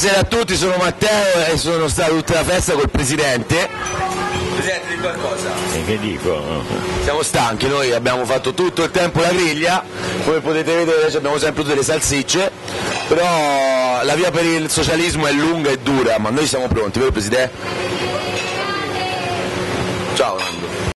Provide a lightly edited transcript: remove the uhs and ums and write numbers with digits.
Buonasera a tutti, sono Matteo e sono stato tutta la festa col Presidente. Presidente, di qualcosa? E che dico? Siamo stanchi, noi abbiamo fatto tutto il tempo la griglia, come potete vedere abbiamo sempre tutte le salsicce, però la via per il socialismo è lunga e dura, ma noi siamo pronti, vero Presidente? Ciao.